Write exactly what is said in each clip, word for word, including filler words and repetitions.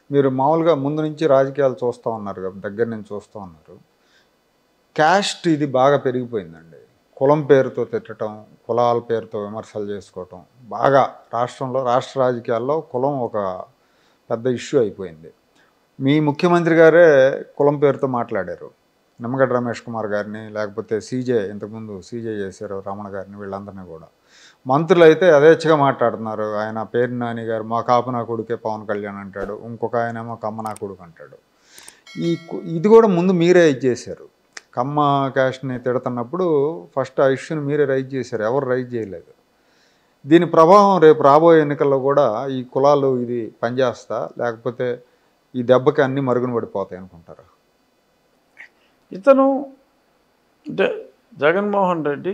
మీరు మామూలుగా ముందు నుంచి రాజకీయాలు చూస్తూ ఉన్నారు కదా, దగ్గర నుంచి చూస్తూ ఉన్నారు. క్యాస్ట్ ఇది బాగా పెరిగిపోయిందండి. కులం పేరుతో తిట్టడం, కులాల పేరుతో విమర్శలు చేసుకోవటం బాగా రాష్ట్రంలో, రాష్ట్ర రాజకీయాల్లో కులం ఒక పెద్ద ఇష్యూ అయిపోయింది. మీ ముఖ్యమంత్రి గారే కులం పేరుతో మాట్లాడారు. నిమ్మగడ్డ రమేష్ కుమార్ గారిని, లేకపోతే సీజే, ఇంతకుముందు సీజే చేశారు రమణ గారిని, వీళ్ళందరినీ కూడా. మంత్రులు అయితే యథేచ్ఛగా మాట్లాడుతున్నారు. ఆయన పేరు నాని గారు మా కాపు నా కొడుకే పవన్ కళ్యాణ్ అంటాడు, ఇంకొక ఆయనేమో కమ్మ నా కొడుకు అంటాడు. ఈ ఇది కూడా ముందు మీరే ఇచ్చేశారు. కమ్మ క్యాస్ట్ని తిడుతున్నప్పుడు ఫస్ట్ ఆ ఇష్యూని మీరే రైజ్ చేశారు, ఎవరు రైజ్ చేయలేదు. దీని ప్రభావం రేపు రాబోయే ఎన్నికల్లో కూడా ఈ కులాలు ఇది పనిచేస్తా, లేకపోతే ఈ దెబ్బకి అన్నీ మరుగున పడిపోతాయి అనుకుంటారు? ఇతను అంటే జగన్మోహన్ రెడ్డి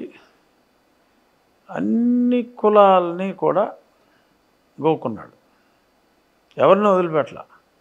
అన్ని కులాలని కూడా గోకున్నాడు, ఎవరిని వదిలిపెట్టల.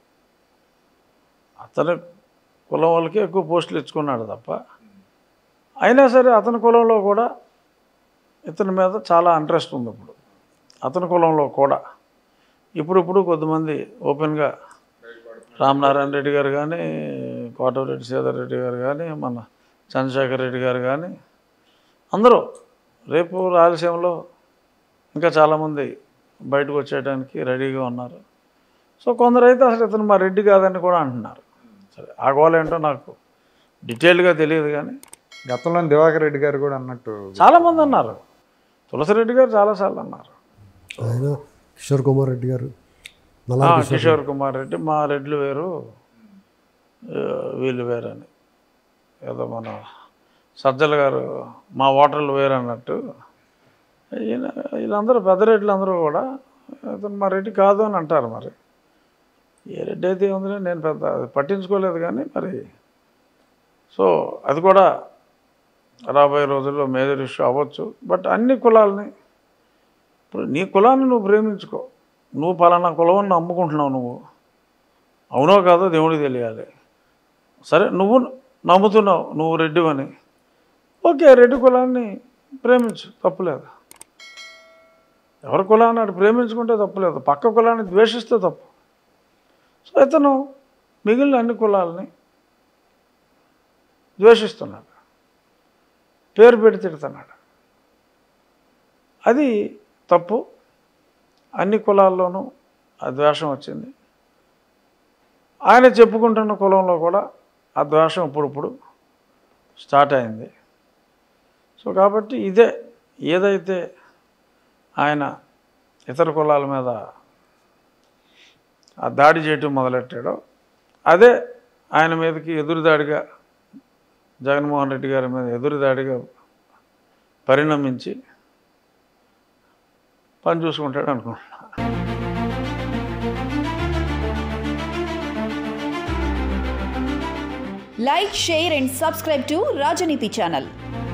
అతని కులం వాళ్ళకి ఎక్కువ పోస్టులు ఇచ్చుకున్నాడు తప్ప, అయినా సరే అతని కులంలో కూడా ఇతని మీద చాలా ఇంట్రెస్ట్ ఉంది. ఇప్పుడు అతని కులంలో కూడా ఇప్పుడు ఇప్పుడు కొద్దిమంది ఓపెన్గా రామనారాయణ రెడ్డి గారు కానీ, కోటరెడ్డి శ్రీధర్ రెడ్డి గారు కానీ, మన చంద్రశేఖర్ రెడ్డి గారు కానీ అందరూ రేపు రాయలసీమలో ఇంకా చాలామంది బయటకు వచ్చేయడానికి రెడీగా ఉన్నారు. సో కొందరు అయితే అసలు ఇతను మా రెడ్డి కాదని కూడా అంటున్నారు. సరే ఆ గోల ఏంటో నాకు డీటెయిల్గా తెలియదు, కానీ గతంలో దివాకర్ రెడ్డి గారు కూడా అన్నట్టు చాలామంది అన్నారు. తులసిరెడ్డి గారు చాలాసార్లు అన్నారు. ఆయన కిషోర్ కుమార్ రెడ్డి గారు, కిషోర్ కుమార్ రెడ్డి మా రెడ్లు వేరు వీళ్ళు వేరు అని, ఏదో మన సజ్జల గారు మా ఓటర్లు వేరు అన్నట్టు ఈయన వీళ్ళందరూ పెద్ద రెడ్లు అందరూ కూడా అతను మా రెడ్డి కాదు అని అంటారు. మరి ఏ రెడ్డి అయితే ఉందని నేను పెద్ద పట్టించుకోలేదు, కానీ మరి సో అది కూడా రాబోయే రోజుల్లో మేజర్ ఇష్యూ అవ్వచ్చు. బట్ అన్ని కులాలని, ఇప్పుడు నీ కులాన్ని నువ్వు ప్రేమించుకో. నువ్వు పలానా కులం నమ్ముకుంటున్నావు, నువ్వు అవునో కాదో దేవుడికి తెలియాలి. సరే నువ్వు నమ్ముతున్నావు నువ్వు రెడ్డివని, ఓకే రెడ్డి కులాన్ని ప్రేమించు, తప్పులేదు. ఎవరి కులాన్ని అటు ప్రేమించుకుంటే తప్పులేదు, పక్క కులాన్ని ద్వేషిస్తే తప్పు. సో ఇతను మిగిలిన అన్ని కులాలని ద్వేషిస్తున్నాడు, పేరు పెట్టి తిడుతున్నాడు. అది తప్పు. అన్ని కులాల్లోనూ ఆ ద్వేషం వచ్చింది. ఆయన చెప్పుకుంటున్న కులంలో కూడా ఆ ద్వేషం ఇప్పుడిప్పుడు స్టార్ట్ అయింది. సో కాబట్టి ఇదే ఏదైతే ఆయన ఇతర కులాల మీద ఆ దాడి చేయటం మొదలెట్టాడో అదే ఆయన మీదకి ఎదురుదాడిగా, జగన్మోహన్ రెడ్డి గారి మీద ఎదురుదాడిగా పరిణమించి పని చూసుకుంటాడు అనుకుంటున్నా. Like, share and subscribe to Rajaneethi channel.